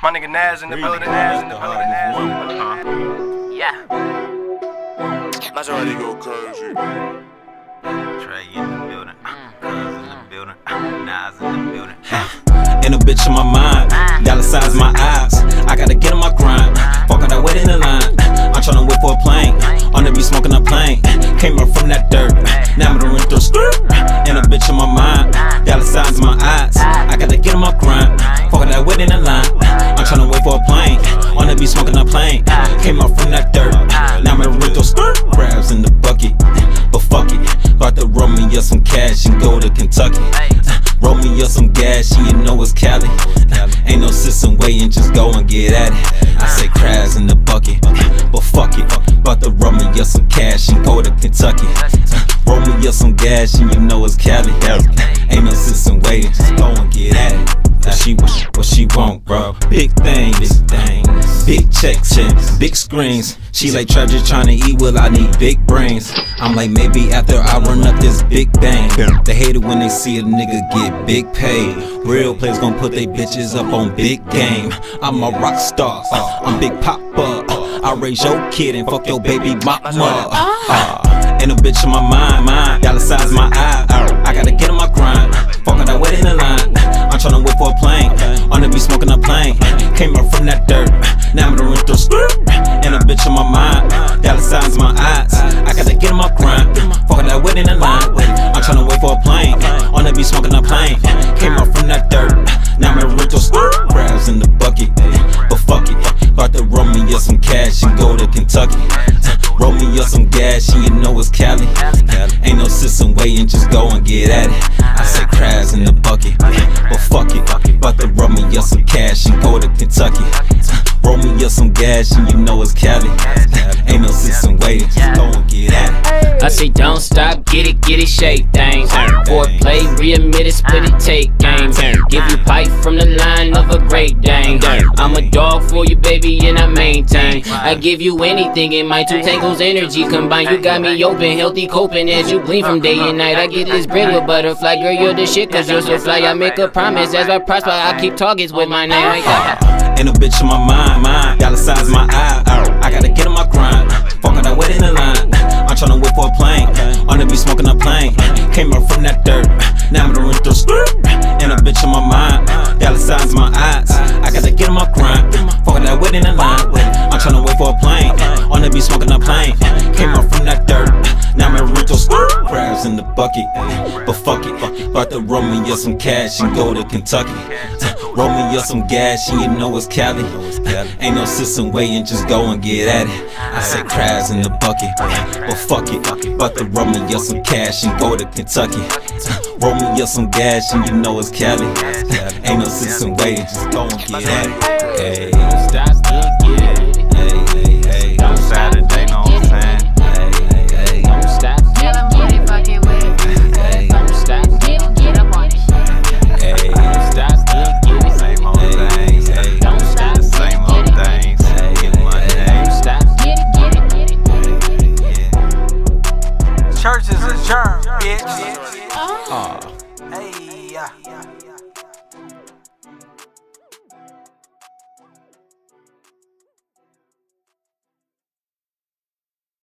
My nigga Naz in the building, Naz in the building, Naz in the building. Yeah. That's already go crazy. Trey in the building, Cuz in the building, Nas in the building. And a bitch in my mind, dollar signs in my eyes. I gotta get on my grind, fuck all that wait in the line. I'm tryna wait for a plane, on the be smoking a plane. Came up from that dirt, now I'm gonna run through skirt. And a bitch in my mind, dollar signs in my eyes. I gotta get on my grind, fuck all that wait in the line. I'm tryna wait for a plane, on the be smoking a plane. Came up from that dirt, now I'm gonna run through skirt. Crabs in the bucket, but fuck it. About to roll me up some cash and go to Kentucky. Roll me up some gas, and you know it's Cali. Ain't no system waiting, just go and get at it. I say crabs in the bucket, but fuck it. About to roll me up some cash and go to Kentucky. Roll me up some gas, and you know it's Cali. Ain't no system waiting, just go and get at it. What she want, bro? Big things, big checks, big screens. She like Treasure tryna eat, well I need big brains. I'm like maybe after I run up this big bang. They hate it when they see a nigga get big paid. Real players gon' put they bitches up on big game. I'm a rock star, I'm Big Papa. I raise your kid and fuck your baby mama. And a bitch in my mind, dollar signs in my eye. I gotta get on my grind, fuck all that wait in the line. I'm tryna wait for a plane, on the be smoking a plane. Came up from that dirt, now I'm gonna run through skirt. And a bitch in my mind, dollar signs in my eyes. I gotta get on my grind, fuck all that wait in the line. I'm tryna wait for a plane, on the be smoking a plane. Came up from that dirt, now I'm gonna run through skirt. Crabs in the bucket, but fuck it. About to roll me up some cash and go to Kentucky. Roll me up some gas, and you know it's Cali. Ain't no system waiting, just go and get at it. I say crabs in the bucket, but fuck it. About to roll me up some cash and go to Kentucky. Roll me up some gas, and you know it's Cali. Ain't no system waiting, just go and get at it. I say don't stop, get it, shake things. Foreplay, readmit it, split it, take games. Give you pipe from the line of a Great Dane. I'm a dog for you, baby, and I maintain. I give you anything in my two tangles energy combined. You got me open, healthy, coping as you glean from day and night. I get this bread with butterfly, girl, you're the shit, cause you're so fly. I make a promise as I prosper, I keep targets with my name. And a bitch in my mind, dollar signs in my eye. I gotta get on my grind, fuck all that wait in the line. I'm tryna wait for a plane, on the be smoking a plane. Came up from that dirt, now I'm gonna run through skirt. And a bitch in my mind, dollar signs in my eyes. I gotta get on my grind, fuck all that wait in the line. I'm tryna wait for a plane, on the be smoking a plane. Came up from that dirt, now I'm gonna run through skirt. Crabs in the bucket, but fuck it. About to roll me up some cash and go to Kentucky. Roll me up some gas, and you know it's Cali. Ain't no system waiting, just go and get at it. I say crabs in the bucket, but fuck it. About to roll me up some cash and go to Kentucky. Roll me up some gas, and you know it's Cali. Ain't no system waiting, just go and get at it. Hey, hey, No Saturday, know what I'm saying? hey, Don't stop, Get up on it, fucking with it. hey, don't stop, Get up on it. hey, stop, get it. Same old things, hey. Don't stop, Same old things, get money, stop. Get it. Church is adjourned, bitch. oh. Hey, yeah.